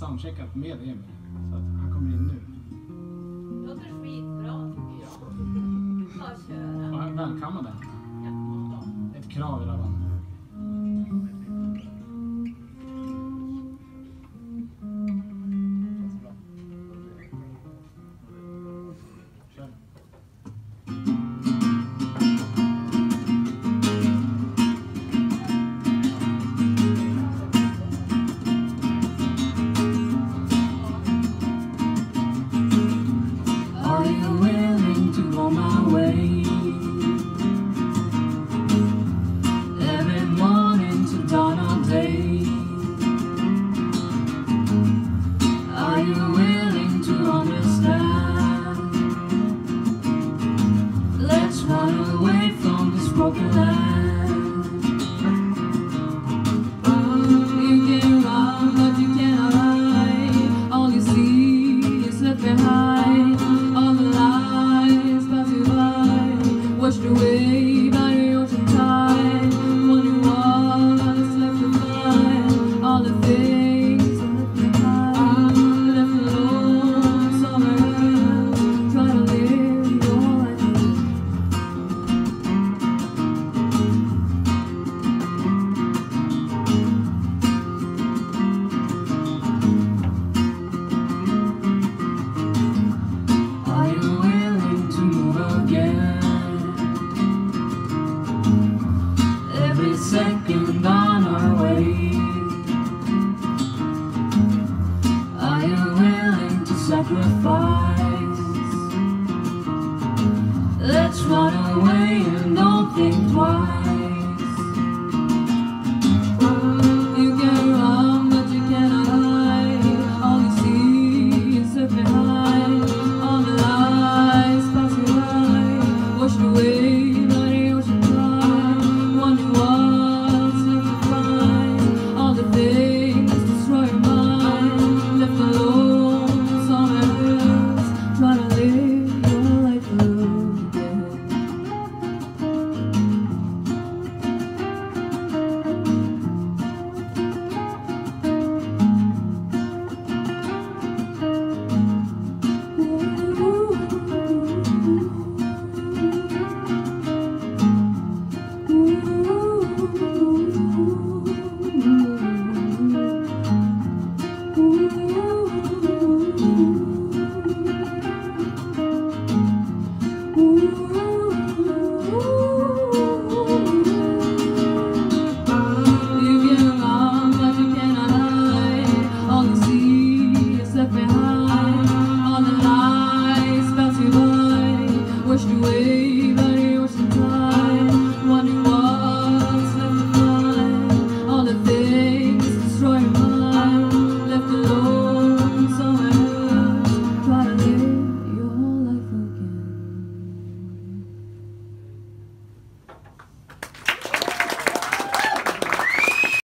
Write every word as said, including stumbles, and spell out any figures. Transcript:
soundcheckat med Emil. Så att han kommer in nu. Låter skitbra tycker jag. Ta köra. Ja, välkommen den. Ja. Ett krav i alla fall. Second on our way. Are you willing to sacrifice? Let's run away and don't think twice. You can run but you cannot hide. All you see is left behind. All the lies pass you by, washed away by the ocean tide. Wonder why washed away.